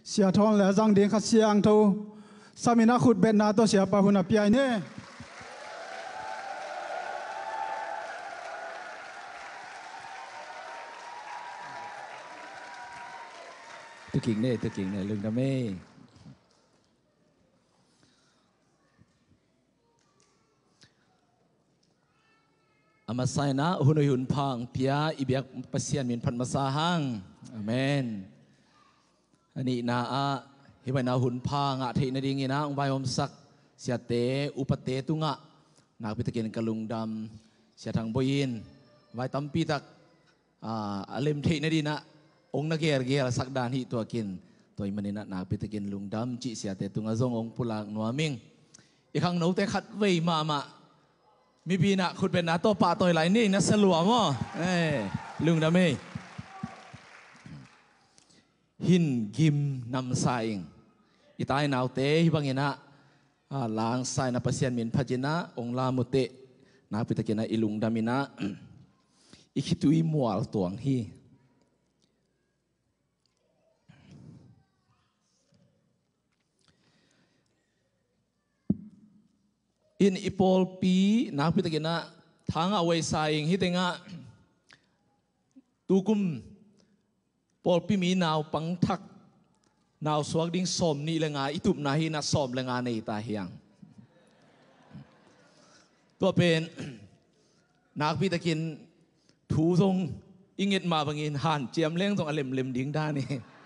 เสียทอนและจังเดียงขัดเสียงทูสามีนักขุดเบ็ดนาตัวเสียปะหุนปีไอเน่ตัวกิ่งเนี่ยลึงดำไม่อามาใส่นะหุ่นหุ่นพังเปียอีเบียกปัสเซียนมีนพันมาซาหังอาเมนอันนี้นาอะเห็นไหมนาหุ่นพังอะที่นาดิ่งนะองค์ใบอมสักเสียเตอุปเตตุงะนาพิตะเกนกะลุงดำเสียทางบยินไว้ตั้มปีตักอเลมที่นาดีนะองค์นักเกียรสักดานที่ตัวกินตัวมันนี่นะนาพิตะเกนลุงดำจิเสียเตตุงะทรงองค์ปุลังนัวมิงอีกครั้งนู้นแต่ขัดเวมามีปีน่ะคุณเป็นนาโตป่าตัวไหลนี่นะสลัวมั้งลุงดำไม่หินกิมนำสายอีตายนาวเตะบางอย่างนะล้างสายนับเปอร์เซ็นต์มินพัจนะองลามุเตนาพิตะเกนะอิลุงดามินะอีคิตุยมัวตัวงฮีอินอีโพลปีนาพิตะเกนะทางเอาไว้สายฮิตงะตูกุมพอปีมีนาวปังทักนาวสวกดิ้งสมนี่เลยงาอิตุบนาฮีนาสมเลยงาในตาเฮียงตัวเป็นนักพิตะกินถูทรงอิงเงิดมาบางอินหันเจียมเล้งตรงอเล็มดิ้งด้านนี่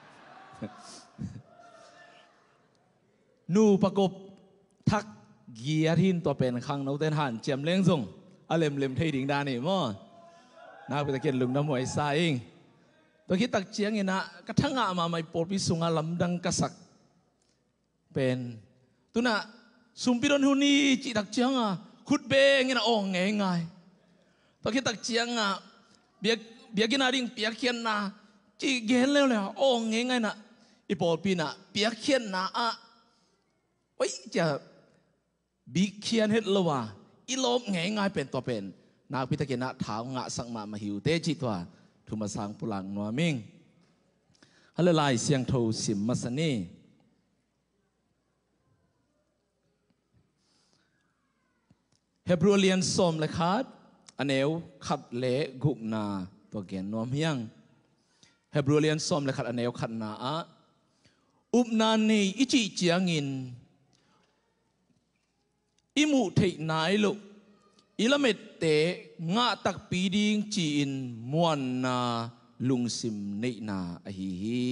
นูประกบทักเกียทินตัวเป็นขังนกเต้นหันเจียมเล้งตรงอเล็มเทดิ้งด้านนี่มั้งนักพิตะกินลุงน้ำหวยสายตัวคิดตักเจียงนี่นะกระทั่งอามาไม่ปวดพิสุงอาลำดังกษักเป็นตัวน่ะสุมพิรนหุนีจีตักเจียงอ่ะขุดเบงนี่นะโอ้ง่ายตัวคิดตักเจียงอ่ะเบียกินาดิ่งเปียกเขียนนะจีเกนแล้วเลยโอ้ง่ายนะอีปอปีน่ะเปียกเขียนนะอ่ะโอ้ยจะบีเขียนเฮ็ดละวะอีลบง่ายเป็นตัวเป็นนาพิตะเกนะถาวงะสังมาหิวเตจิตวะทุมาสังปุลังนัวมิงฮัลโหลเสียงโทสิมมาสนีเฮบรูเลียนสมเลยคัดอันเอวขัดเละกุกนาตัวเกนนัวเมียงเฮบรูเลียนสมเลยคัดอันเอวขัดนาอุบนานีอิจิเจียงินอิมุเทนายลุอิละเมตเตงะตักปีดิงจีนมวนนาลุงซิมเนนาอหิฮี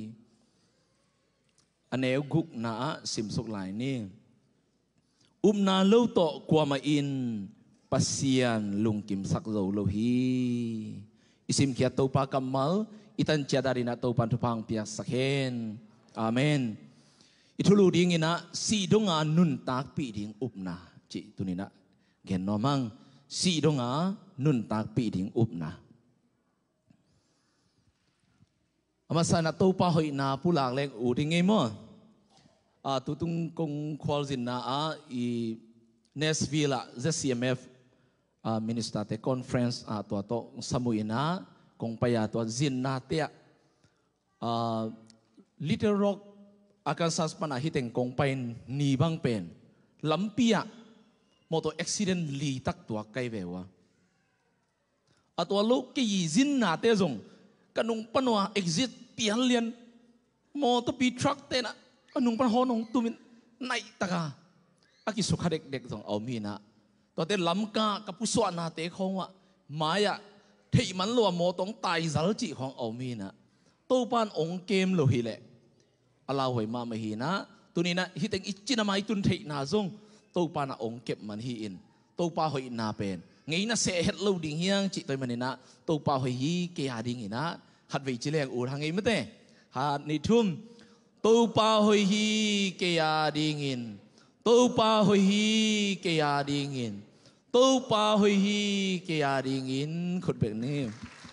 อันเอวกุกนาซิมสุกหลายนี่อุมนาเล่าโตกว่ามาอินปัสเซียนลุงกิมสักโลโลฮีอิสิมเขียตัวปากำมัลอิตันเจดารินาตัวปันทุพังเปียสักเฮนอาเมนอิทุลูดิ้งนะสีดงานุนตากปีดิ้งอุบนาจิตุนินะเห็นนอมังสีดงานุนตากปีดิ่งอุบนะอามาสานาตัวป้าหอยนาผู้หลากแรงอูดิ่งไงมั้งตุตุงกงควอลซินนาอีเนสวิลล์ ZCMF Minister เตคอนเฟรนซ์ตัวโตสมุยนากงไปยาตัวจินนาเตียLittle Rock อาการสัสปนาฮิตเองกงไปนีบังเป็นลำปียมอเตอร์อุบิเหตุลีตักตัวไกลเววะตัวลูกกี่ยินนาเตจงกันนุ่งปนว่า exit เปลี่ยนเลียนมอเตอร์ปีทรัคเตนะกันนุ่งปนหอนงตุมินในตะกาอากิสุขเด็กๆจงเอามีนะตัวเตล้ำกากับผู้สวนาเตคงว่าหมายะที่มันลัวมอต้องตายสัลจิของเอามีนะตู้ปานองเกมโลหิเละอาลาหวยมาไม่หีนะตัวนี้นะฮิตเองอิจินาไมตุนเทนาจงตัวปานาองเก็บมันฮีอินตัวปาหอยนาเป็นไงนะเสเหตุลูดิ่งเฮียงจิตตัวมันนี่นะตัวปาหอยฮีเกียดิ่งนะหัดวิจิเลงอูทางไงไม่เต้หัดนิทุ่มตัวปาหอยฮีเกียดิ่งอินตัวปาหอยฮีเกียดิ่งอินตัวปาหอยฮีเกียดิ่งอินขุดแบบนี้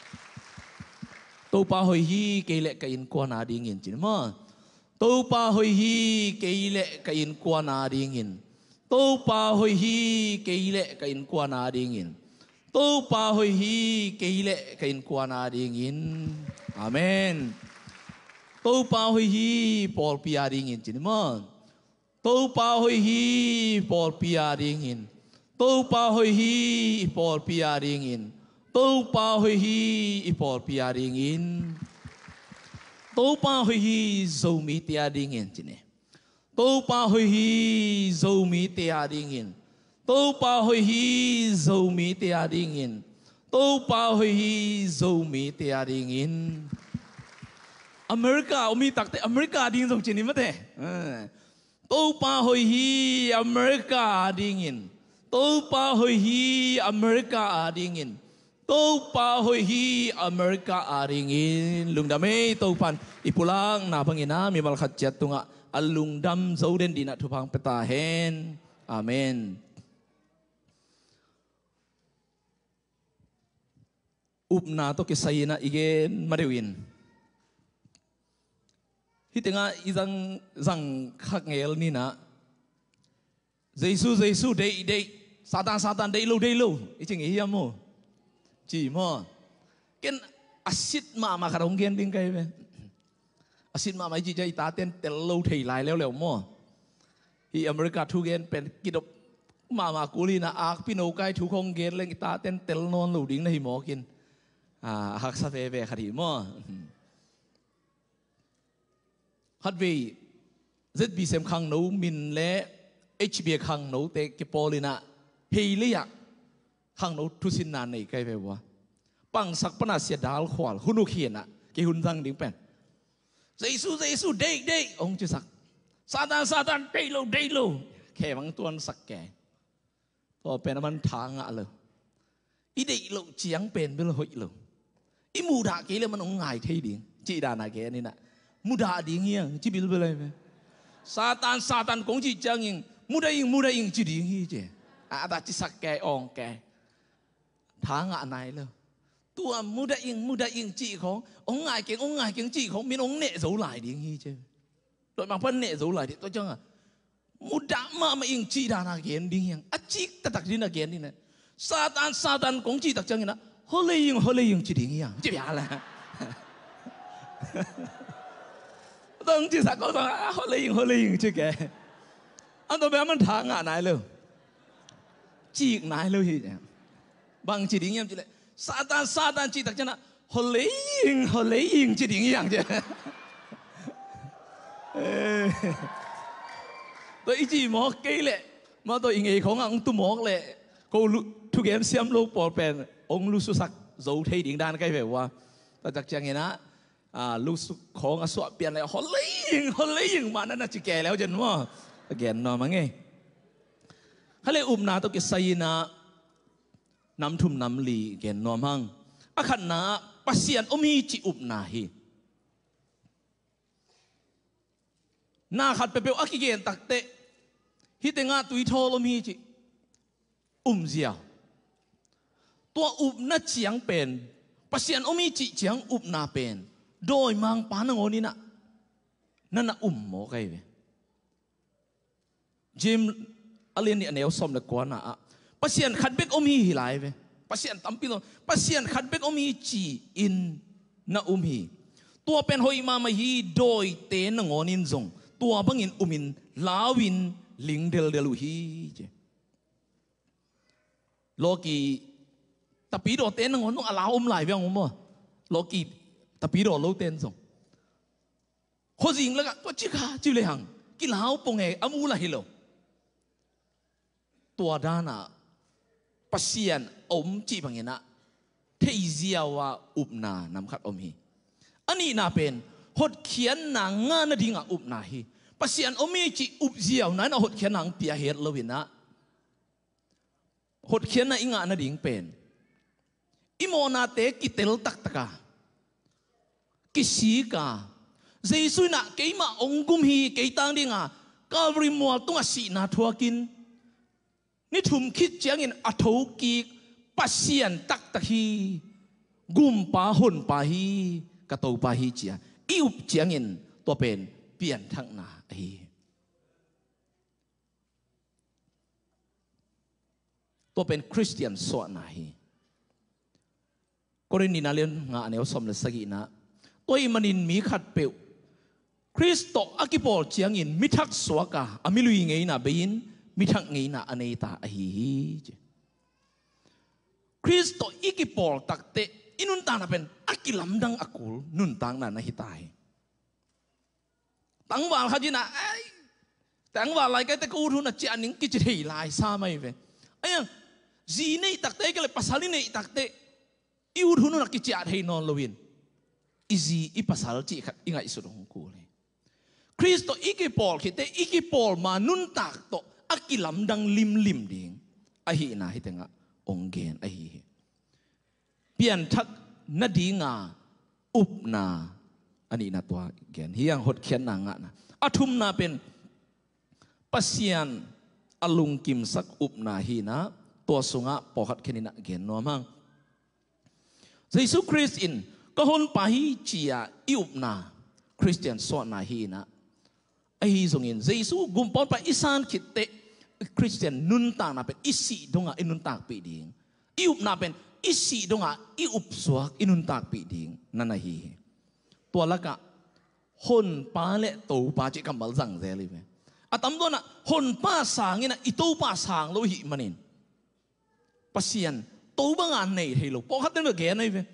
ตัวปาหอยฮีเกียเละกินกวนนาดิ่งอินจริงมั้ยตัวปาหอยฮีเกียเละกินกวนนาดิ่งอินตัวป่าหอยฮีเกยเละกินกวนนาดิ่งอินตัวป่าหอยฮีเกยเละกินกวนนาดิ่งอินอาเมน tô bao hơi hi bỏ bia đi nghìn chỉ mà tô bao hơi hi bỏ bia đi nghìn tô bao hơi hi bỏ bia đi nghìn tô bao hơi hi bỏ bia đi nghìn tô bao hơi hi dầu mi tia đi nghìn chỉ nè tô bao hơi hi dầu mi tia đi nghìn tô bao hơi hi dầu mi tia đi nghìn tô bao hơi hi dầu mi tia đi nghìn America mi tắc te America đi dùng chỉ mất thế tô bao hơi hi America đi nghìn tô bao hơi hi America đi nghìn tô bao hơi hi America đi nghìn lung đam mê tô pan ipulang na pangina mi mal khat chat tunga alung dam dấu đến đi na thu phang peta hen amen upna to kisayina igen marewin hitinga izang zang khak ngel ni na Jesus dei Satan dei lo iching hiam mo chỉ mo ken asit ma kharong gen ding kai be asit ma mai ji jai ta ten tel lo thei lai leo mo hi America thu gen pen kidop ma kulina ak pino kai thu khong gen leng ta ten tel non lo ding na hi mo kin hak sa ve khari mo hát vì rất bị xem khang nấu min lẽ HB khang nấu te cái polina hay lấy à khang nấu thu xin nàn này cái về quá bằng sắc pana sẽ đào khoal hunu khiên à cái hun răng đứng pen Jesus đây ông chưa sắc Satan đây lo kẻ bằng tuan sắc kẻ to pen man thang à lo ý đây lo chiang pen bên lo hội lo ý mù đạ cái là man ông ngài thấy điên chỉ đàn này cái này nè muda ding yang chỉ biết belai me Satan cũng chỉ chang yang muda yang chỉ ding hi je ta chỉ sắc cái ong cái thang ngạ này lo tua muda yang chỉ không ông ngài kiến chỉ không miễn ông nệ giấu lại ding hi je rồi bằng phân nệ giấu lại thì tôi chăng à muda mà yang chỉ đàn là kiến ding yang chỉ tak ding là kiến đi này Satan cũng chỉ tak chang như na holy yang chỉ ding yang chỉ biết là tôi chỉ sao có sao họ lấy chứ kệ anh tôi bé mình thang ngã này luôn chỉ này luôn gì bằng chỉ định em chỉ lại Satan chỉ đặt cho nó họ lấy chỉ địnhอย่างchứ tôi chỉ mò cây lệ mà tôi nghĩ không ông tu mò lệ cô thu kiếm xem lô bỏ bèn ông lu xuất sắc dấu thấy điện đàn cái về qua tôi chắc chắn nghe nóลูกของอสวะเปลี่ยนแล้วเขาเลยยิงมานั่นน่ะจีแก่แล้วจนว่าแก่นอนมั้งไงเขาเลยนาตัวกิสายนาน้ำทุ่มน้ำลีแก่นอนมั้งอาขันนาปัสเซียนอมีจีนาฮีนาขัดเปเปอกิเกนตักเตะฮิตงาตุยทอลมีจีเสียวตัวน่าเจียงเป็นปัสเซียนอมีจีเจียงนาเป็นโดยมังปานงอนี่นะนั่นน่ะหมอไกเวจิมอเลียนนี่อันเดียวสมเลยกว่านะปัสเซียนขัดเบกอมีหิลายเวปัสเซียนตั้มพิโลปัสเซียนขัดเบกอมีจีอินน่ะฮีตัวเป็นหอยมาฮีโดยเตนงอนินจงตัวบังอินมินลาวินลิงเดลฮีเจโลกีแต่ปีโดเตนงอนุ่งอลาหลายเวียงมั้งโลกีtapi ro lo ten song ho jing la to chi kha chi le hang ki lao pong e amu la hi lo tua dana pasian om chi bangena thei ziawa upna nam khat om hi ani na pen hot khian na nga na dinga upna hi pasian omi chi up ziaw na na hot khian nang pia het lo wina hot khian na inga na ding pen imona te kitel tak taka kisi ka Jesus na kay ma ongum hi kay tang dinga kavri mo tung asi na thuakin ni thum khit chiangin athau ki pasian tak tak hi gum pa hon pa hi ka to pa hi chia iup chiangin to pen pian thang na hi to pen Christian so na hi ko rin ninalian nga aneo som le sagi na tôi manin mi khát bẹo ริสโตอากิปอลเจียงอินมิทักสวกาอามิลุยเงยนาเบียนมิทักเงยนาอเนตาอหิคริสโตอีกิปอลตักเตอินุนตานาเป็นอากิลัมดังอากุลนุนตังนานาฮิตายตั้งว่าเขาจีน่ะตั้งว่าอะไรก็แต่กูรู้นะเจานิงกิจที่ลายซาไม่เว้ยไอ้ยังจีนี่ตักเตก็เลยภาษาลินี่ตักเตอิวรู้นะกิจที่นอนลวินอีจีอีภาษาจีขัดอีไงสุดของกูเลยคริสโตอีกิปอลคิดแต่อีกิปอลมานุนตักโตอากิลัมดังลิมดิ่งไอ้หินะฮิตงะองเกนไอ้หิเปลี่ยนทักนาดีงาอุปนาอันนี้นะตัวเกนเฮียงหดเขียนนางะนะอาทุมนาเป็นปัสยันอลุงกิมสักอุปนาฮีนะตัวสุงะปอขัดเขียนนะเกนนัวมังเยซูคริสต์อินก็ฮนปาฮีจียอิอุปนาคริสเตียนสอนนาฮีนะไอ้ฮีทรงอินเยซูกุมปอนไปอิสานคิดเตคริสเตียนนุนตางนาเป็นอิสิดงะอินุนตางปีดิงอิอุปนาเป็นอิสิดงะอิอุปสวกอินุนตางปีดิงนั่นนะฮีตัวละกะฮนป้าเละตูป้าจิกำบัลสังเซลิเวอะตำตัวน่ะฮนป้าสางนี่นะอิตูป้าสางโลหิมันินปัสยันตูบังอันไหนให้ลูกพอขัดเดินกับแกนี่เว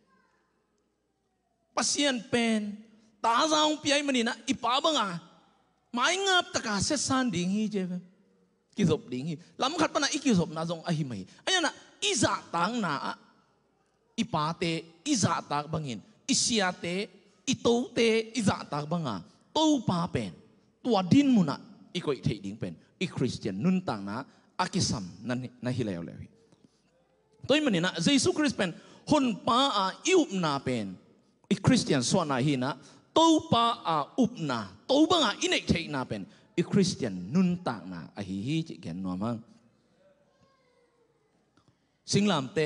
ปัสยันเป็นตาจางปีไอ้มันินนะอิป้าบังอ่ะไม่งับตะกาเสสันดิ่งฮีเจเวกิจบดิ่งฮีลำขัดปนะอิกิจบนาจงอหิมัยไอ้ยันน่ะอิจาตังน่ะอิป้าเตอิจาตักบังอินอิเสียเตอิโตเตอิจาตักบังอ่ะตูป้าเป็นตัวดินมุนะอีกคนที่ดิ่งเป็นอีคริสเตียนนุนตังนะอากิสัมนั่นนั่นฮิเลวเลยตัวมันนี่นะเยซูคริสต์เป็นคนป้าอิอุปนาเป็นอีคริสเตียนส่วนไหนฮีนะตูป้าอุปนาตูบังอินเอกที่นาเป็นอีคริสเตียนนุนตังนะอหิฮิจิเกนนัวมังสิงลามเต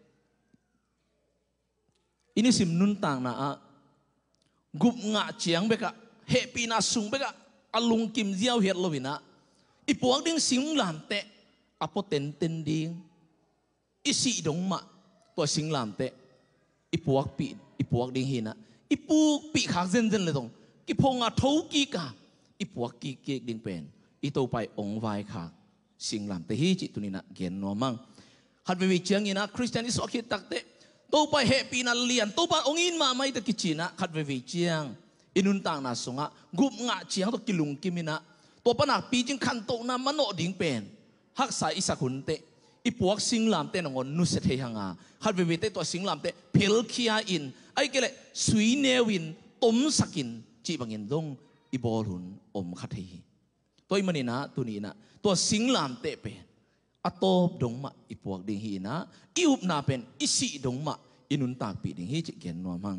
อินิสิมนุนตังนะกุบงะเจียงเบกะเฮปีนาสุงเบกะอลุงกิมเจียวเฮดโลวินะอีพวกดิ้งสิงลามเตะอพอเต็นดิ้งอีสีดงมะตัวสิงลามเตะอีพวกปีอีพวกดิ้งหินะอีปูปีขากเซนเลยตรงอีพงอาทูกีกาอีพวกกีเกดิ้งเป็นอีตัวไปองไวขากสิงลามเตะฮีจิตุนินะเกียนนัวมังหัดไปวิจังอินะคริสเตียนิสอคิดตักเตะตัวไปเฮปีนาเลียนตัวไปองอินมาไม่ตะกิจินะขัดไปวิจังอินุนต่างนาสงะกุบงะเจียงตัวกิลุงกิมินะตัวปนักปีจึงขันโตนามันโนดิ่งเป็นฮักสายอิสักุนเตอีพวกสิงลามเตนงอนนุสเทหังอาฮัดไปวิเตตัวสิงลามเตพิลคียอินไอ้เกลสุยเนวินต้มสกินจีบังอินดงอีบอลุนอมขัดเฮตัวมันนี่นะตัวนี้นะตัวสิงลามเตเป็นอัตบดงมะอีพวกดิ่งฮีนะอีอุบนาเป็นอิสิดงมะอินุนตากปีดิ่งฮีจิเกนนัวมัง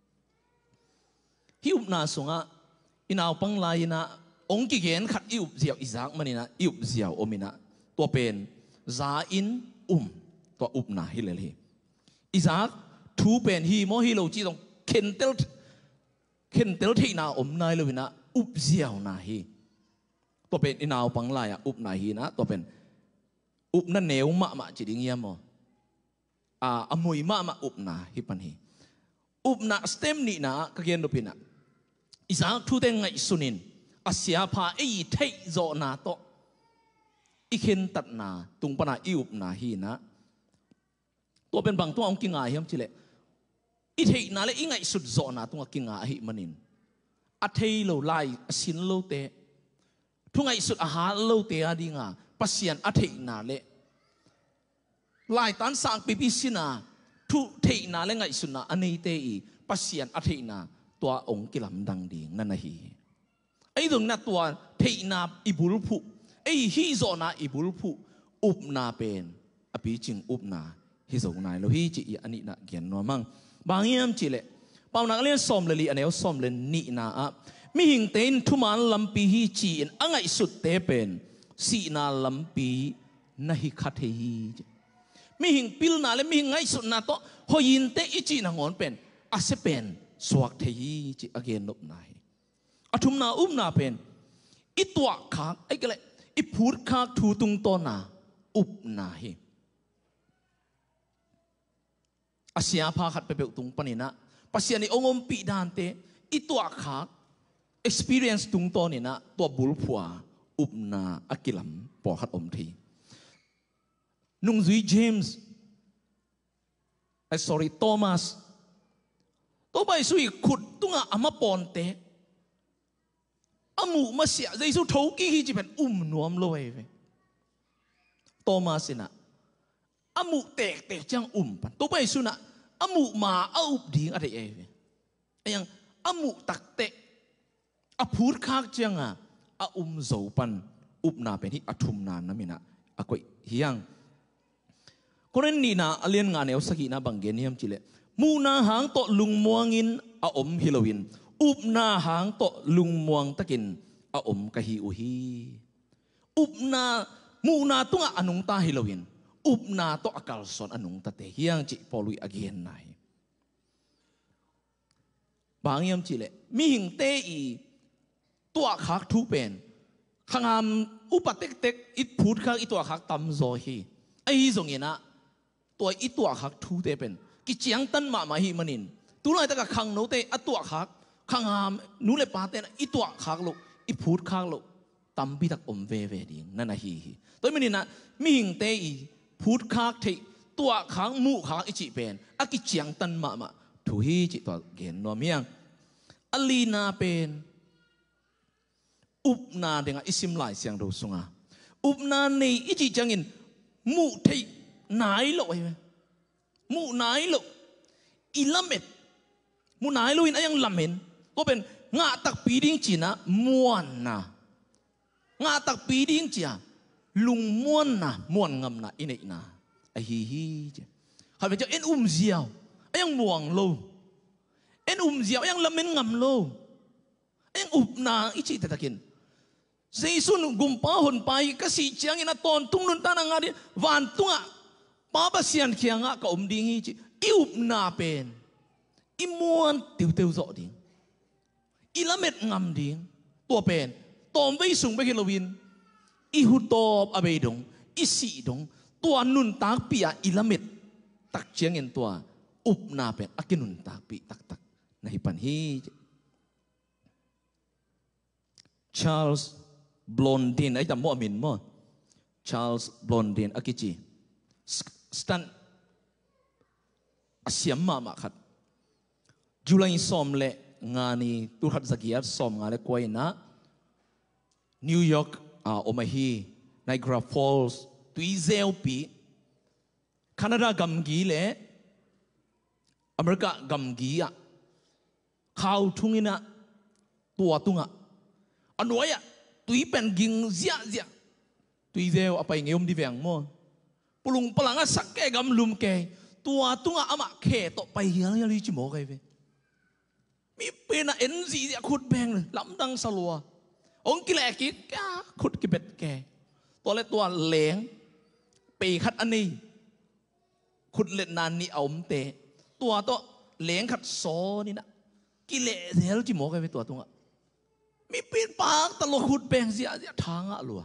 ฮิอุบนาสงะอินเอาปังลายนะองค์กิเกนขัดอิอุบเสียวอิซักมันนี่นะอิอุบเสียวอมินะตัวเป็นซาอินตัวอุบนาฮิเลลีอิซักทูเป็นฮีโมฮิโลจีตรงเข็นเตลที่นาอมนายเลยนะอุบเสียวนาฮีตัวเป็นอินเอาปังลายอุบนาฮีนะตัวเป็นอุบนั่นเนวมะจิดิงยามออมวยมะอุบนาฮิปันฮีอุบนาสเต็มนี่นะก็เกียนดูพินะอิสานทูเตงไงสุนินอาเซียพาไอ้เทยโจนาโตอีเข็นตัดนาตุงปนาอิอุบนาฮีนะตัวเป็นบางตัวองกิงาเฮียมจิเลอีเทยนาเลอีไงสุดโจนาตุงกิงาฮิมันินอาเทยโลไลสินโลเตทุงไงสุดอาหารโลเตอดีงาปัสยันอาเทยนาเลไล่ตันสังปีพิสินาทุเทนาและไงสุนาอันนี้เตอีปัสยันอาเทนาตัวองค์กิลำดังดิ่งนั่นนะฮีไอ้ตรงนั้นตัวเทนาอิบุลพุไอ้ฮิโซนาอิบุลพุอุบนาเป็นอภิจิงอุบนาฮิโซนายโลฮิจิอันนี้นะเกียนนัวมังบางอย่างจิเลปาวนักเรียนสอมเลยอันนี้สอมเลยนี่นะมิหิงเต็นทุมันลำปีฮิจิอันอังไงสุดเตเป็นสีนาลำปีนะฮิคัดฮีมิหิงพิลนาและมิหิงไงสุดนาโตหอยินเตอิจินางอนเป็นอาเซเป็นสวักเทีจิอเกนนบนายอาทุมนานาเป็นอิตัวขากไอ้กะเลยอิพูดขากทูตุงโตนาอุบนาเฮอาเซียพาขัดไปเปตุงปนินะปัสยานิองอมปีดานเตอิตัวขาก experience ตุงตัวนี่นะตัวบุลผัวอุปนาอักิลัมปอขัดอมทีนุ่งจุยเจมส์sorry โทมัสตัวไปสุยขุดตุงอามาปอนเตอามูมาเสียใจสุทกีฮีจีเป็นนวมลอยไปโทมัสนะอามูเตกจังปันตัวไปสุนะอามูมาเอาอุบดิ้งอะไรยังอามูตักเตะอาพูดข้างจังโจปันอุบนาเป็นที่อทุมนานนะมินะอากวยเฮียงคนนี้นะเลียนงานเอาสกีนะบังเกนียมจิเลมูนาหางโตลุงมวงินอมฮิโลวินอุบนาหางโตลุงมวงตะกินอมกะฮีอุฮีอุบนามูนาตุงอนุงตาฮิโลวินอุบนาโตอากาลสอนอนุงตะเตเฮียงจิปอลุยอเกียนไนบางยามจิเลมีหิงเตอีตัวขักทุเป็นข้างามอุปเตกอิดพูดข้างอีตัวขักตำโซฮีไอ้ส่งเงี้ยนะตัวอีตัวขักทุเตเป็นกิจยังตันมาฮีมันินตัวไหนแต่กับขังโนเตอตัวขักข้างามนู้เลปาเตนอีตัวขักลูกอีพูดขักลูกตำพิทักอมเวดิ่งนั่นนะฮีตัวมันนี่นะมีหิงเตอีพูดขักที่ตัวขังมูขักอีจิเป็นกิจยังตันมาทุฮีจิตัวเกณฑ์นัวเมียงอลีนาเป็นอุปนาเดงอิสิมไลเสียงดูสุงาอุปนาในอิจิจังอินมูเทนายโลไอ้มูนายโลอิลเมตมูนายโลอินยังลเมนก็เป็นงาตักปีดิ้งจีนะม้วนนะงาตักปีดิ้งจีอะลุงม้วนนะม้วนงำนะอินเอกนะไอ้ฮีจ้ะข้าพเจ้าเอ็นเสียวยังม่วงโลเอ็นเสียวยังลเมนงำโลยังอุปนาอิจิตะกินเซซุนกุมป้าหนไปก็สีเจียงอินตอนทุ่งนุนตานางาดิวันตุงป้าบเสียนเขียงก็ดิ้งฮีจิอิอุปนาเป็นอิมวนเตียวจอดิ้งอิละเม็ดงำดิ้งตัวเป็นตอมไปสูงไปกิโลวินอิหุตอบอเบดงอิสีดงตัวนุนตากปีอะอิละเม็ดตักเจียงอินตัวอุปนาเป็นอากินุนตากปีตักในปันฮีชาร์ลส์บลอนดินไอ้จำมั่วมินมั่วชาร์ลส์บลอนดินอากิจีสตันอาเซียมมาขัดจุลัยสอมเละงานีตุขัดสกียร์สอมงานเละกวยนะนิวยอร์กโอมาฮีไนกราฟอลส์ตุยเซลปีแคนาดากัมกีเละอเมริกากัมกีอะข่าวทุ่งอินะตัวตุงอะอันนี้ตุยเป็นกิงเสียตุยเซลapa yang di bang mo pulung pelanga sakke gam lum ke tua tunga ama ke to pai hiang ya li chimo kai ve mi pena NG ya khut bang lam dang salwa ong ki le ki ka khut ki bet ke to le tua leng pe khat an ni khut le nan ni aum te tua to leng khat so ni na ki le hel chimo kai ve tua tungaมีปีนปากตลกขุดแบงเสียทางอะลัว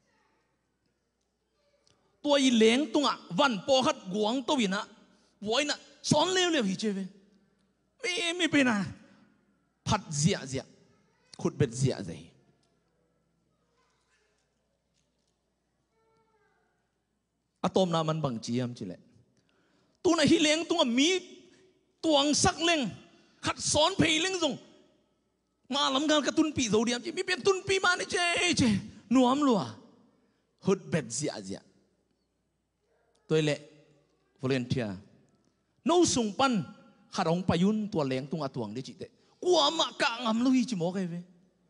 ตัวอีเหลงตุงอะวันปอขัดกวงตัววินะไว้น่ะสอนเร็วๆฮิเจเวไม่เป็นอะผัดเสียขุดเบ็ดเสียใจอะตอมนามันบังเจียมจิเลยตัวน่ะฮิเหลงตุงอะมีตัวงสักเล่งขัดสอนเพลเล่งส่งมาลำการกระตุนปีโซเดียมจีมีเป็นตุนปีมานี่เจหนัวมลัวหุดเบ็ดเสียตัวเละวอลเลนเทียนู้ส่งปันขัดองปยุนตัวแรงตุงอาตวงได้จิตเตกลัวมากะงำลุยจิโมกไอ้เว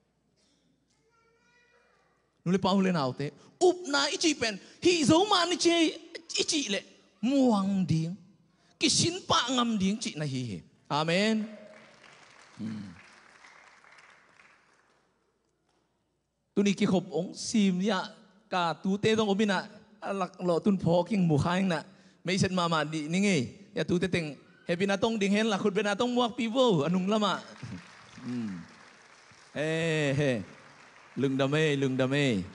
นู้เลยป้าหุ่นเล่นเอาเตอุบนาอิจิเป็นฮิโซมานี่เจอิจิเละม่วงดิ้งกิสินปะงำดิ้งจินะฮีอาเมนตุนี่กิขบองซีมเนี่ยกาตูเตต้องอมินะหลักหล่อตุนพอกิ้งหมู่ข้างน่ะไม่เช่นมาดีนี่ไงอย่าตูเตติงเฮปินาต้องดิ่งเห็นหลักคุณเป็นนาต้องมวกปีโวอนุงละมาเฮ้ลึงดำเม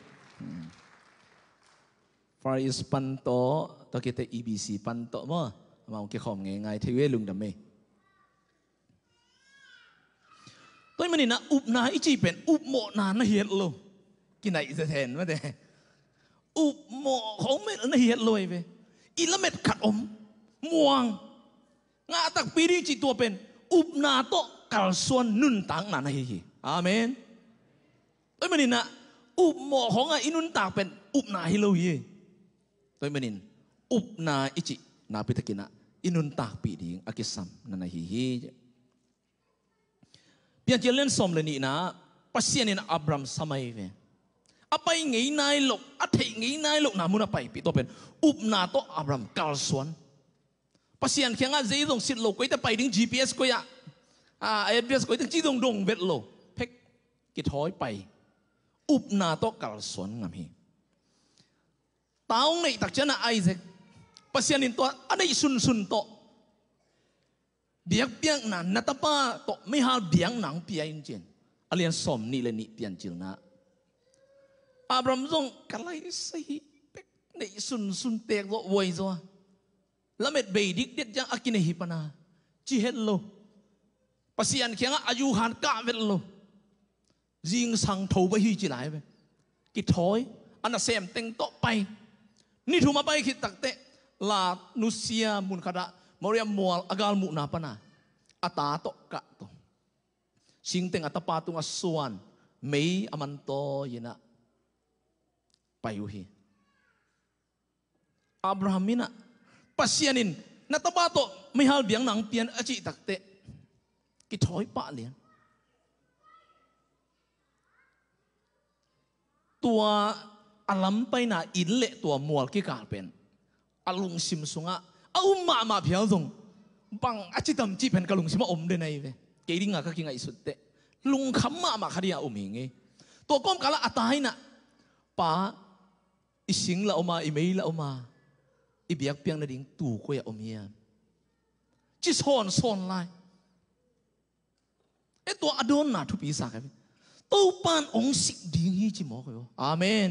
ฟาริสปันโตตะเกียเตอีบีซีปันโตมั้งมาเอาเกี่ยวของง่ายๆเทเวลึงดำเมตัวมันนี่นะอุบนาอิจิเป็นอุบโมนานะเฮียโลกินไหนจะแทนมาแต่อุบโมของเม็ดนะเฮียโลเว้ยอีละเม็ดขัดอมม่วงงาตักปีดีจิตัวเป็นอุบนาโตกัลส่วนนุ่นต่างนานะเฮียอาเมนตัวมันนี่นะอุบโมของอินุนต่างเป็นอุบนาฮิโลเยตัวมันนี่อุบนาอิจินาพิตกินะอินุนต่างปีดีอากิสัมนานะเฮียเพียงจะเล่นสมเลยนี่นะปัสเซียนนี่นะอับรามสมัยเวอไปไงนายหลกอัฐิไงนายหลกนามุนไปปีตัวเป็นอุบนาโตอับรามกัลสวนปัสเซียนเขียงอาเจตงสิทธิ์โลกก็จะไปถึง GPS ก็ยะGPS ก็ถึงจีตงดงเวทโลเพ็กกิถอยไปอุบนาโตกัลสวนงามฮีตาองในตักเจนะไอเซกปัสเซียนนี่ตัวอันนี้สุนโตเบียกเปียงนันนัตป้าโตไม่หาเบียงหนังเปียงเจนอเลียนสมนี่เลยนี่เปลี่ยนจิลนะอับรามจงกันไล่สิเป็กในสุนเตกโลวยจ้ะแล้วเม็ดเบดิกเด็กยังอากินหิปนาจีเฮลโลปัสยันเขียงอายุหันกาเวลโลยิงสังทูไปฮีจีไหลไปกิถอยอันนั้นเซมเต็งโตไปนี่ถูกมาไปคิดตักเตะลานุเซียมุนคดะมริยมัวอากาลมุนาปนาอัตาโตกะโตสิงเต็งอัตปาตุงอส่วนเมย์อมันโตยินะไปอยู่ฮีอับราฮัมมินะปัสยานินนัตบาโตไม่ฮัลเบียงหนังเปลี่ยนอจิตักเตะกิถอยปะเลี้ยงตัวอัลลัมไปน่ะอินเละตัวมัวกิกาเป็นอลุงซิมซุงะเอามาเพียวจงบังอจิตมจีเป็นกลุงซิมาอมเดนัยเวเกดิงะก็กิงไอสุดเตะลุงคำมาคดีอาอมหิงไงตัวก้มกะละอัตายน่ะป้าอิสิงละออกมาอิเมย์ละออกมาอิเบียกเปียงนาดิ่งตู่ก็อย่าอมเฮียจิโซนไล่ตัวอดอนน่ะทุกปีสักครับตู้ปานองสิกดิ่งฮีจิหมอก็อยู่อาเมน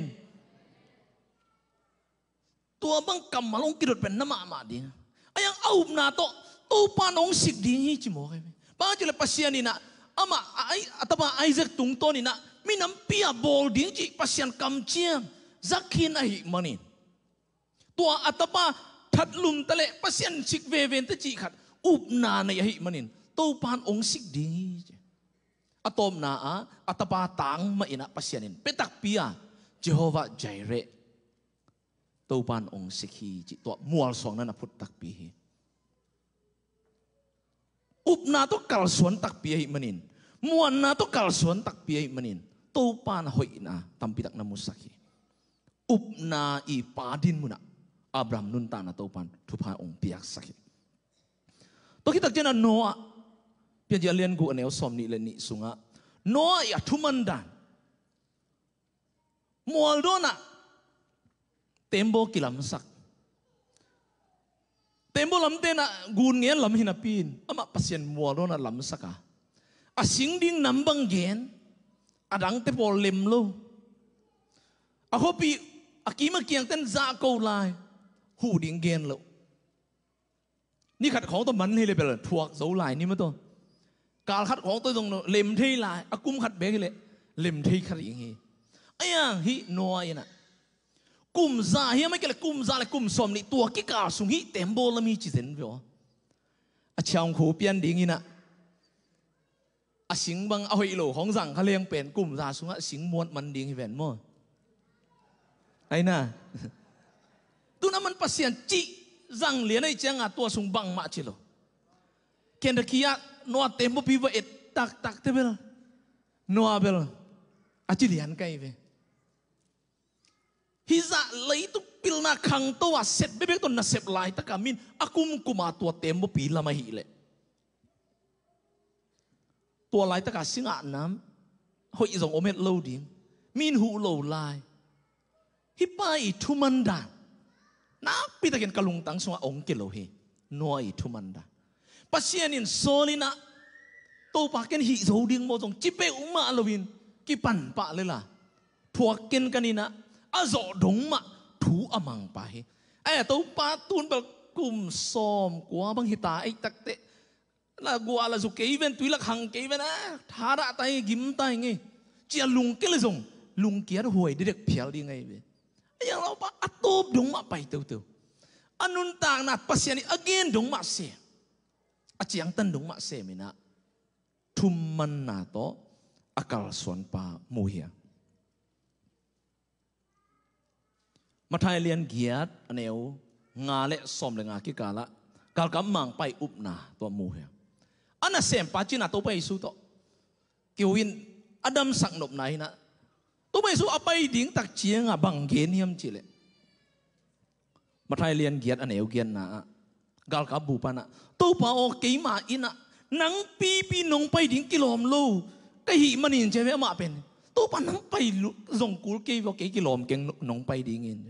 ตัวบังกำมาลงกิรดเป็นน้ำมาดิ่งไอ้ยังเอาหน้าตู้ปานองสิกดิ่งฮีจิหมอก็อยู่บางทีเราปัสยานี่นะอามาไอ้อัตมาไอเซกตุงโตนี่นะมีน้ำเปียบอลดิ่งจีปัสยันกำเจียงจักขินไอ้มันนี่ตัวอัตมาทัดลุมตะเละปัสยันสิกเวเวนตะจีขัดอุบนาในไอ้มันนี่ตู้ปานองสิกดิ่งอัตมนาอัตมาต่างมาอินะปัสยันินเปตักเปียเยโฮวาไจเรตู้ปานองสิกฮีจิตัวมัวสองนั้นพุทตักปีอุบนาตุกัลสวนตักปีมันนินมัวนาตุกัลสวนตักปีมันนินตู้ปานหอยนาตัมปิตักนามุสักฮีอุบนาอีปาดินมุนะอับรามนุนตานาตู้ปานทุพาองเปียกสักฮีตัวคิดตักเจนันโนอาเพียงจะเรียนกูอันเอวสมนี่เลยนี่สุงะโนอาอยากทุมันดันมัวโดนะเต็มโบกิลำสักเต็มโบลำเตนะกูเงี้ยลำหินาปีนอามาปัสยันมัวโดนะลำสักอาสิงดิ้งน้ำบังเงี้ยอาดังเตปอลเลมโลอาเขาปีอากีมาเกียงเต้นซาโกลายหูดิ้งเงี้ยโลนี่ขัดของตัวมันให้เลยไปเลยถั่วโซลายนี่มั้งตัวการขัดของตัวตรงเล็มที่ลายอากุ้มขัดเบกเลยเล็มที่ขัดอย่างงี้ไอ้ยังฮิโนยน่ะกุมซาเฮียไม่เกี่ยวกับกุมซาเลยกุมสมนี่ตัวกิกาสุงฮิเต็มโบลมีจิตเซนเปล่าอาช่างขู่เปลี่ยนดิ่งนี่นะอาสิงบังเอาอีโหลของสั่งเขาเลี้ยงเป็นกุมซาสุงะสิงมวดมันดิ่งให้เป็นมั้งไอ้น่ะตัวนั้นมันปัสยันจิสั่งเหรียญไอ้เจ้าตัวสุงบังมาจิโลเคนตะกี้นัวเต็มบ่พิวเอ็ดตักเทเบลนัวเบลอาจิเลียนไกเวฮิซาเลยตุปิลนาขังตัวเสร็จเบบตัวน่ะเสพลายตะกามินอากุมกุมาตัวเต็มบ่ปีละมาหิเลตัวลายตะกาสิงอาน้ำหอยส่งอเมตโลดิงมินหูโลลายฮิปายทุมันดานักปีตะเกียนกะลุงตังสงองเกโลเฮนัวทุมันดาปัสยานินโซลินะตัวปากเกนหิโซดิงโมจงจิเปอุมาลวินกิปันปะเลยล่ะพวกเกนกันนี่นะอาโจดงมาถูอมังไปตัวปาตูนแบบกุมซอมกว่าบางหิตาไอ้ตักเตะ la gua la zu ke ven tui la khang ke ven a thara tai gim tai nge chia lung ke le zong lung kia huai direct phial đi ngay về yang lo pa atop dong ma pai teu teu anun tang na pasiani again dong ma se achiang tan dong ma se mina thum man na to akal son pa mu hia ma thai lian giat aneu nga le som le nga ki kala kal kam mang pai up na to mu hia ana sem pa china to pai su to kiwin adam sak nop nai na tôi bây giờ apai ding tak chiang à bằng gen hiam chỉ lệ mà thay liền giết anh ấy giết na gal cả bù pana tôi bảo cái mà ina nắng pi nong pai ding kilom lo cái hi mà nhìn chơi với mà bên tôi bảo nắng pai dùng cú cái vào cái kilom cái nong pai ding in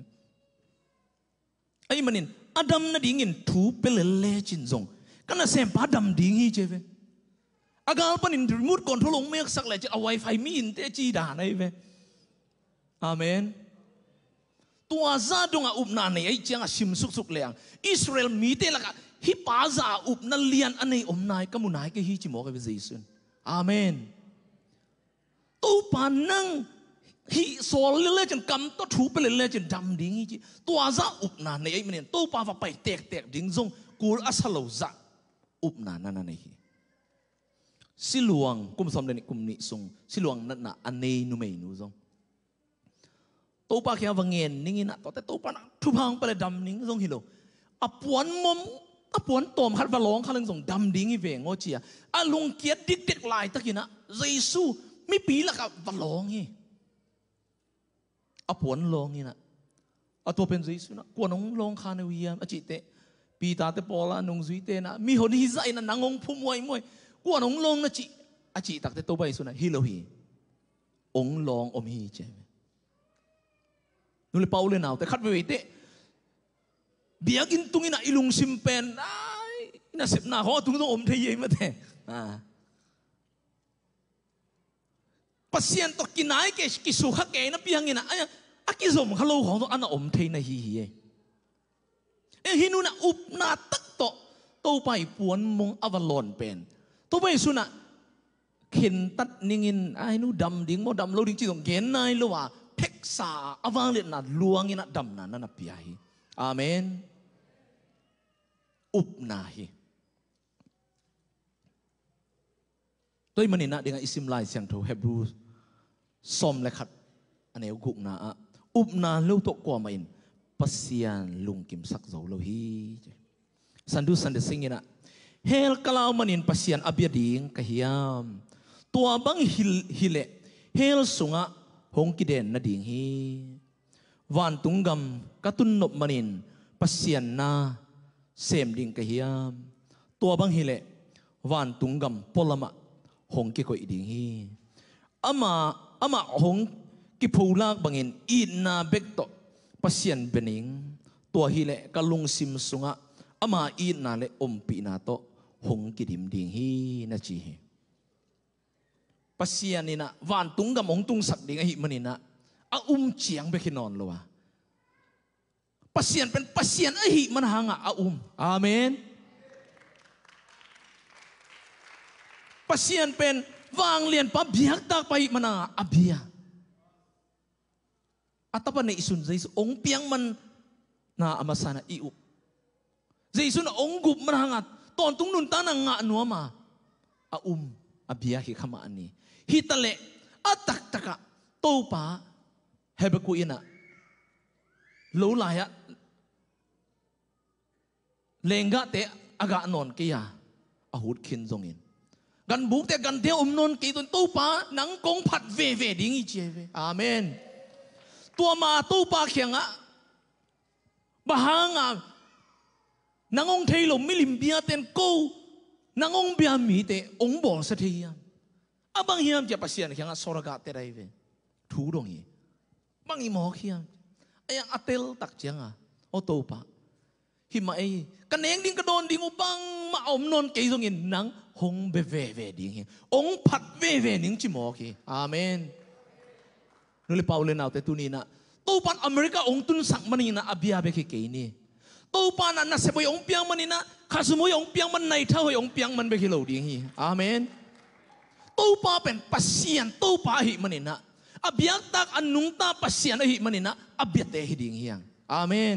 ấy mà nhìn adam na ding in thu pelele chin dùng cái là xem pa adam ding hi chơi với agal panin remote control ông mấy sắc lại chứ wifi mi in te chi đà này về Amen. Tua za donga upna nei ai changa sim suk suk leang. Israel mi te laka hi pa za upna lian anei omnai kamunai ke hi chimo ke Jesus. Amen. Tu panang hi sol le chen kam to thu pe le chen dam ding hi chi. Tua za upna nei ai men tu pa va pai tek ding zong kul asalo za upna na nei hi. Siluang kum som le ni kum ni sung siluang na anei nu mei nu zong. Tôi pa kia vang nghen ninh na tôi pa thu phang pa le dam ning zong hilo apuan tom khat valong khalang zong dam ding i ve ngo chia a lung kiat dik lai takina Jesu mi pi la ka valong hi apuan long ina ato pen Jesu na ko nong long khan wiam a chi te pi ta te pola nong zui te na mi hon hi zai na nangong phu moi ko nong long na chi a chi tak te to bai su na hilo hi ong long om hi che nule Paul nào te khat ve te biak in tung ina ilung simpen ai ina sep na ho tung om the ye ma te pasien to kinai ke ki su kha ke na piang ina aya akizom khalo ho to ana om the na hi e hinu na up na tak to pai puan mong avalon pen to bai su na khen tat ningin ai nu dam ding mo dam lo ding chi dong gen nai lo wa phek sa avang le na luang ina dam na na pi hi amen up na hi tôi mình na dengan isim lai siang tho Hebrew som le khat aneu guk na up na lo to kwa main pasian lung kim sak zo lo hi sandu san de singina hel kalau manin pasian abia ding kahiam tua bang hile hel sunga hong kiden na ding hi van tunggam katun nop manin pasian na sem ding kahiam tua bang hile van tunggam polama hong ki ko ding hi ama hong ki phulak bangin in na bekto pasian bening tua hile kalung sim sunga ama in na le ompi na to hong ki dim ding hi na chi hi pasian ina van tunggam ong tung sak ding hi manina a chiang bekinon lowa pasian pen pasian a hi man hanga a amen pasian pen wang lian pa biak tak pai mana abia atapa ne isun Jesu ong piang man na amasana iu Jesu na ong gup man hanga ton tung nun tanang nga nuama a abia hi khama ani hitale atak taka topa hebeku ina lo laya lenga te aga non kiya ahut khin zongin gan buk te gan te non ki ton topa nang kong phat ve ding i cheve amen tua ma topa khianga bahanga nangong thailo milim bia ten ko nangong bia mi te ong bol sa thia abang hiam ja pasian khianga soraga te rai ve thu dong hi bang i mo khiam ayang atel tak chianga o topa hi mai kaneng ding ka don ding upang ma om non ke zong in nang hong be ve ding hi ong phat ve ning chi mo ki amen nule Paul naw te tunina topan America ong tun sak manina abia be ki ke ni topa na seboy ong piang manina ข้าสมุยองเปียงมันในเท่าองเปียงมันไปกิโลดิ่งฮีอาเมนตู้ป้าเป็นปัสเซียนตู้ป้าหิมันนี่นะอเบียตักอันนุงตาปัสเซียนหิมันนี่นะอเบียเตหิดิ่งฮีอาเมน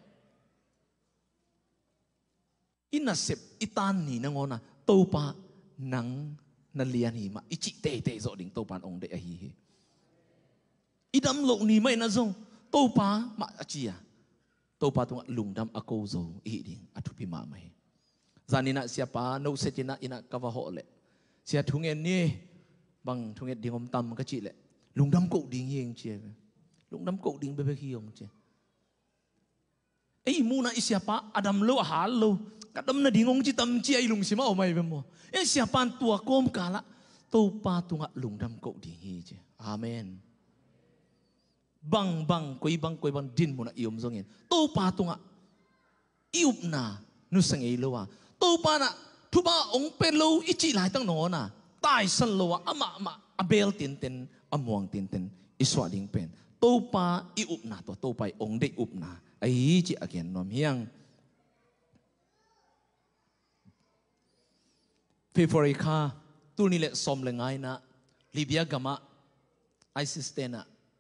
อินาเซปอิตานนี่นงอนะตู้ป้านังนันเลียนหิมาอิจิเตเตโซดิ่งตู้ป้าองเดหิอิดำโลกนี่ไม่นะซงตู้ป้ามาอจียตู้ป้าตรงลุงดำอโกโซหิดิ่งอทุพิมาไม่Zanina siapa no setina ina kavahole sia thungen ni bang thunget dingom tam ka chi le lungdam ko ding yeng che lungdam ko ding bebe hiong che ei muna siapa adam lo hal lo kadam na dingong chi tam chi ai lung sima o mai bemo e siapa tua kom kala to pa tunga lungdam ko ding hi che amen bang koi bang din muna iom zongin to pa tunga iup na nu sangai lo waตู้ปานะทุบะองเป็นโลอิจิหลายตั้งโน่น่ะตายสันโลอะมาอเบลตินเต็นอมวงตินเต็นอิสวาดิงเป็นตู้ปาอิอุบนาตัวตู้ไปองได้อุบนาไอ้จิอาเกียนนอมเฮียงเฟฟอริคาตู้นี่แหละสมเลยไงนะลิเบียกามะไอซิสเตนะ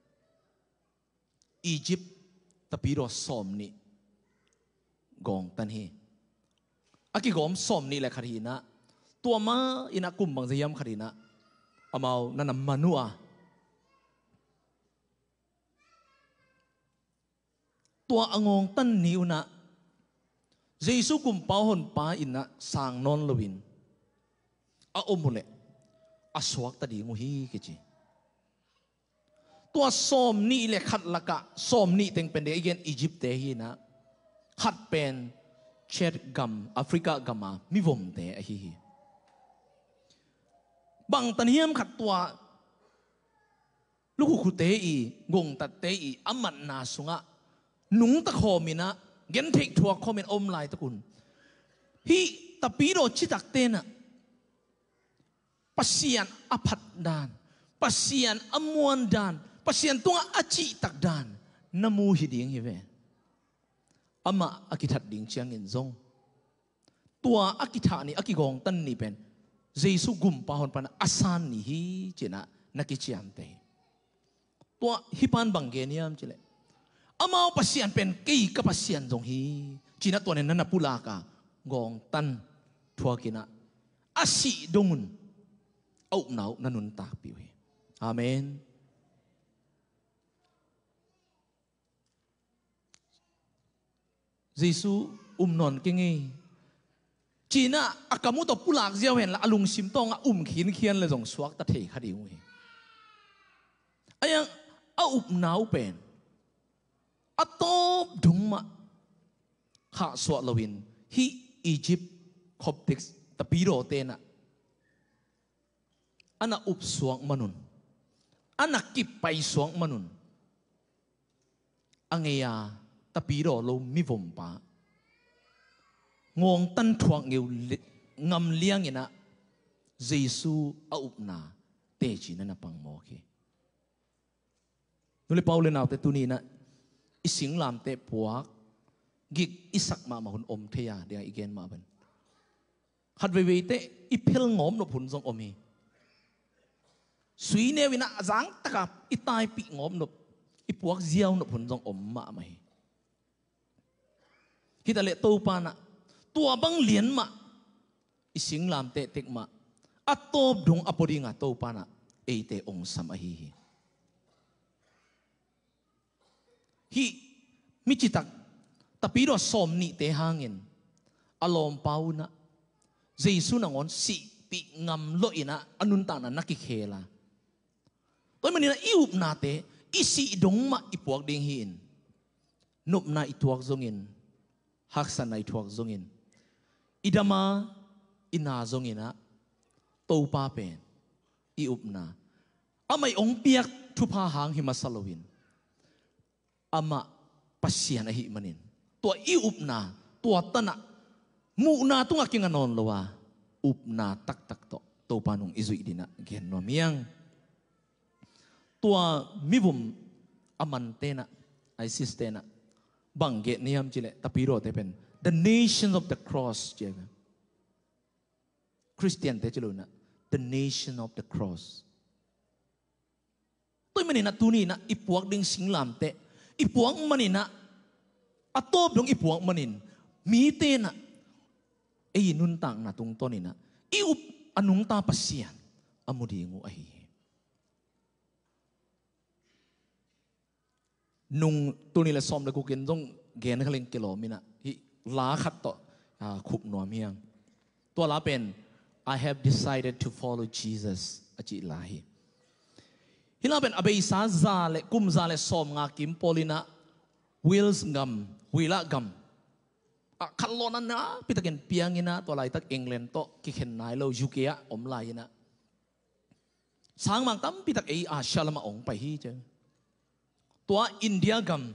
อียิปต์ตะปีรอสมนี่กองตันเฮอากิกอมสมนี่แหละคดีนะตัวมาอินักกุมบางสยามคดีนะอามานันมานัวตัวองงตันนิวนะเจสุกุมเป้าหนป้าอินะสางนอนลวินอาอมุเลอาสวักตดีมุฮีกิจิตัวสมนี่แหละขัดละกะสมนี่เต็งเป็นเด็กเย็นอียิปต์เตฮีนะขัดเป็นเชดกัมแอฟริกากัมมามิวมเตะฮีบางตันเฮียมขัดตัวลูกขุเตอีงงตัดเตอีอามันนาสุงะนุงตะโคมินะเกนเทกทัวคอมเมนอมลายตะกุนฮีตะปีโรชิตักเตนะปัสเซียนอภัดดานปัสเซียนอมวนดานปัสเซียนตัวอจิตักดานนมูฮิดิงฮิเวอามาอากิทัดดิ่งเชียงเงินซงตัวอากิธานี่อากิกองตันนี่เป็นเจสุกุมปะฮอนปะนะอาสานนี่ฮีเจนะนักกิจยันเตตัวฮิปันบังเกนียมเจเลอามาปัสเซียนเป็นกี่กับปัสเซียนซงฮีจีนะตัวนี้นั่นนับปุลากากองตันทัวกินะอาศิดงุนเอาหนาวนันุนตากปิวอาเมนเยซูนอนเก่งจีน่าอากามุตปุลากเจียวเห็นละอลุงซิมตองขินเขียนเลยส่งสวักตะเทคดีเว้ยไอ้ยังอุบหนาวเป็นตบดุงมาข้าสวดลวินฮีอียิปต์คอปติกตะปีโรเตนะอันน่ะอุบสวงมนุนอันน่ะกิบไปสวงมนุนอังเงียตะปีโรโลมิวมปางงตันทวงเงวงำเลี้ยงเนะเยซูอุบนาเตจินันปังโมเคนุเลเปาเลนเอาแต่ตุนีนะอิสิงลามเตปวกกิกอิสักมาหุนอมเทียเดียอีเกนมาเป็นขัดเวเตอิเพลงอมนบหุนทรงอมีสุยเนวินะจังตะกับอิตายปีงอมนบอิปวกเจียวนบหุนทรงอมมาไหมคิดอะไรตัวปานะตัวบังเลียนมาอิสิงลามเตเต็กมาอัตโตบดงอปดิงาตัวปานะเอเตองสามฮีฮีมิจิตักแต่ปีเราสมนิเตหางินอารมณ์เปล่านะเจสุนังอนสิปีงำลอยนะอนุนตานะนักกิเคลาตัวมันนี่นะอิวบนาเตอิสิดงมาอิปวกดิงหินนุบนาอิทวกซงินฮักสันนาอิทวกซงินอิดามาอินาซงินะโตปาเป็นอิอุบนาอาไม่องเปียกทุพาหางหิมาสลวินอามาปัสเซียนหิมันินตัวอิอุบนาตัวตนะมูนาตุงอากิงานอนลวะอุบนาตักโตปานุงอิซุยดินะเกียนนวมยังตัวมิบุมอามันเตนะไอซิสเตนะบังเกนิยมจิเลตะปีโรเตเป็น the nation of the cross เจ้าคริสเตียนเตจลุนะ the nation of the cross ตัวมันนี่นะตัวนี้นะอีพวกดึงสิงลามเตะอีพวกมันนี่นะอัตโตบดงอีพวกมันนี่มีเตนะไอ้นุนต่างนะตรงต้นนี่นะอีอุปอนุงตาปัสเซียนอมุดีงูไอนุ่งตัวนี้แหละซ้อมเลยกูกินต้องเกณฑ์เขาเล่นกิโลมินะฮิลาขัดต่อขุบหนัวเมียงตัวลาเป็น I have decided to follow Jesus อจิลาฮิฮิลาเป็นอเบยซาซาเลกุมซาเลซ้อมงากิมโปลินะวิลส์กัมวิละกัมขันโลนันนะพิตาเกนเปียงินะตัวลายตักอังกฤษโตกิเข็นนายเรายูเกียอมลายนะสางมังตั้มพิตาเกยอาชาลมาองไปฮีเจตัวอินเดียกัม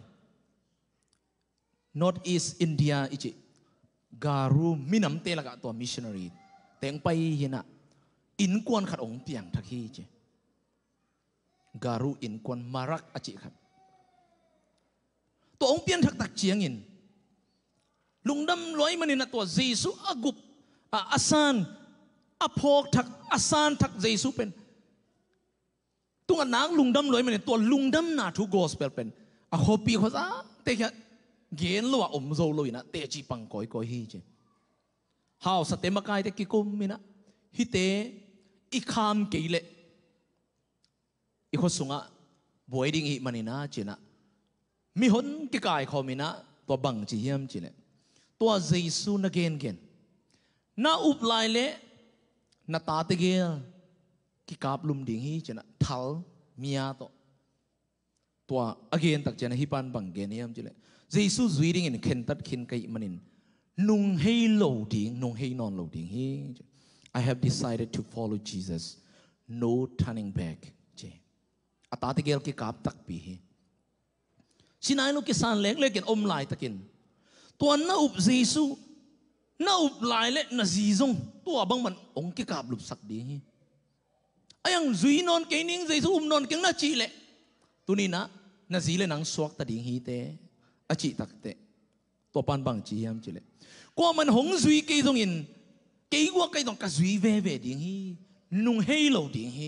North East India อิจิการูมินัมเตลกะตัวมิชชันนารีแต่งไปเห็นนะอินกวนขัดองเปียงทักฮีเจการูอินกวนมารักอจิครับตัวองเปียงทักตักเจียงอินลุงดำลอยมันนี่นะตัวเยซูอากุบอาซานอาพอกทักอาซานทักเยซูเป็นตัวนักลุงดำลอยมันนี่ตัวลุงดำนาทูกอสเปลเป็นอาโคปีเขาซะแต่แค่เกณฑ์ลัวอมโซลอยนะเตจีปังก้อยก้อยฮีเจฮาวสเตมกายแต่กิกุมมินะฮิเตอีคามเกลอีคนสุงะบวยดิ้งฮิมันนี่นะเจนะมีหนกิกายเขามินะตัวบังจีเฮียมเจเนตัวเยซูนักเกณฑ์น่าอุบลายเละน่าตาตะเกียกิกาบลุมดิ่งฮีเจนะทัลเมียตัวอเกณฑ์ตักเจนะฮิปันบังเกณฑ์เฮียมเจเลเยซูจุยดิ่งอินเข็นตัดขินไกมันนินนุ่งให้โลดิ่งนุ่งให้นอนโลดิ่งฮี I have decided to follow Jesus no turning back เจอัตตาตะเกียกิกาบตักปีฮีสินายลูกกิสานเล็กเล็กกินอมลายตะกินตัวน่าอุบเยซูน่าอุบลายเละน่าจีจงตัวบางมันองค์กิกาบลุบสักดีไอ้ยังจุยนอนเกนิ่งเยซูนอนเก่งน่าจีเละตัวนี้นะน่าจีเละนังสวกตะดิ่งฮีเตอจิตักเตตัวปันบังจียามจีเละกว่ามันหงจุยเกยตรงอินเกยว่าเกยตรงกะจุยเว่เว่ดิ่งฮีนุ่งเฮโลดิ่งฮี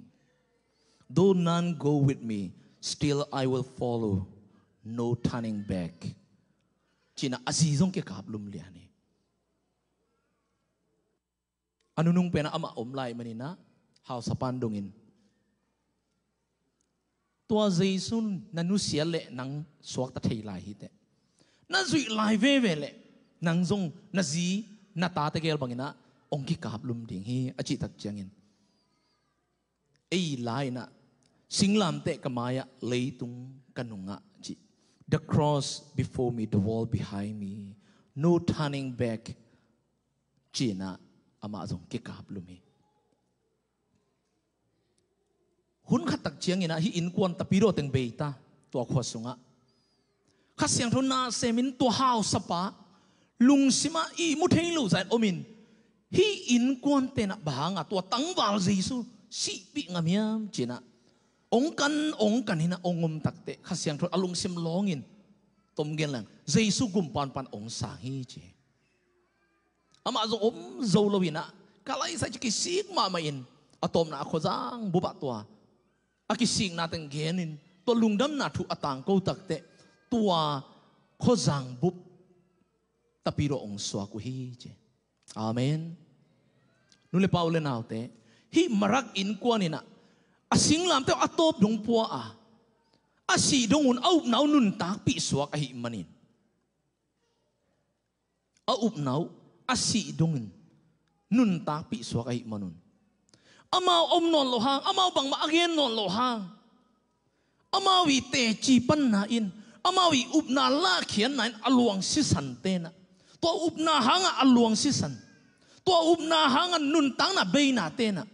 Though none go with me still I will follow no turning backจีน่าอาศีจงเกี่ยวกับลุมเลียนี่อนุนุ่งเป็นอามาอมไลมันนี่นะหาวสปันดงอินตัวเยซูนันุเสียเละนังสวกตะเทลายฮิตเตนั่นสุยลายเว่เว่เละนังจงนั่นจีน่าตาตะเกียบบังอินะองค์กิกาบลุมดิ่งฮีอจิตักเจียงอินไอ้ลายนะสิงลามเตะกมายะเลยตุงกันนุงะจิ The cross before me, the wall behind me, no turning back. จีน่าอามาจงกิกาบลุมีหุ่นขัดตักเชียงอินะฮิอินกวนตะปีโรเต็งเบยตาตัวขวดสุงะขัดเสียงทุนนาเซมินตัวฮาวสปาลุงสิมาอีมุเทลูใจอมินฮิอินกวนเตนะบางะตัวตั้งวาลเยซูสิปีงามียมจีน่าองกันหินะองงมตักเตะขัดเสียงทุนอลุงซิมลองอินตมเกนแรงเยซูกุมปานปานองสาฮีเจอามาจงอมโจลวินะกาไลใส่จิกิสิกมาอินอะตอมนาขจังบุบตัวอากิสิกนาตังเกนินตัวลุงดำนาทุอตังกูตักเตะตัวขจังบุบตะปีโรองสวากุฮีเจอาเมนนุเลปาวเลนาวเตฮิมารักอินกวนินะอาสิงลามเตอะตบดงปัวอาสีดงอุนเอาหนาวนุนตากปีสวกหิมันินเอาอุบหนาวอาสีดงนุนตากปีสวกหิมันุนอามาอมนอนโลหางอามาบังมาอเกนนอนโลหางอามาวิเตจีปันนาอินอามาวิอุบนาลาเขียนไหนอลวงสิสันเตนะตัวอุบนาหางอลวงสิสันตัวอุบนาหางนุนตังนะเบยนาเตนะ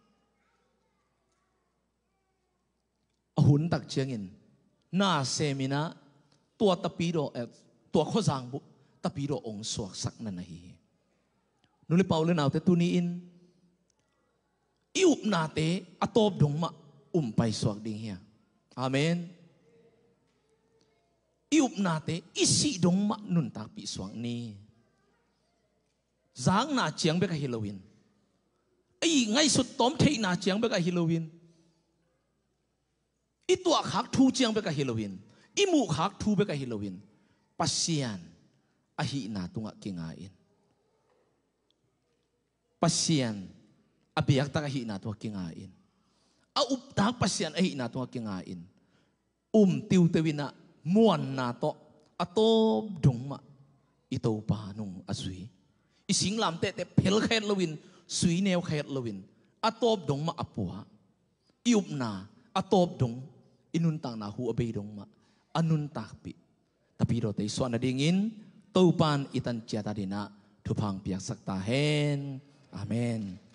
หุ่นตักเชียงอินน่าเซมินะตัวตะปีโรตัวข้อจางบุตะปีโรองสวกสักนั่นฮีนุลิเปาเลนเอาแต่ตุนีอินอิอุบนาเตอตบดงมาไปสวกดิ่งเฮียอาเมน iup na te isi dong ma nun tak pi suang ni giang na chiang be ka Halloween ai ngay sut tom thei na chiang be ka Halloween i tua khak thu chiang be ka Halloween i mu khak thu be ka Halloween pasian a hi na tunga kingain pasian a biak ta ka hi na tu kingain a up tak pasian a hi na tu kingain tiu tewina muan na to atop dong ma ito pa nung asui ising lam te phel khet lowin sui neo khet lowin atop dong ma apua iup na atop dong inun tang na hu abei dong ma anun tak pi tapi ro te so na dingin to pan itan chia ta dina thu phang piak sak ta hen amen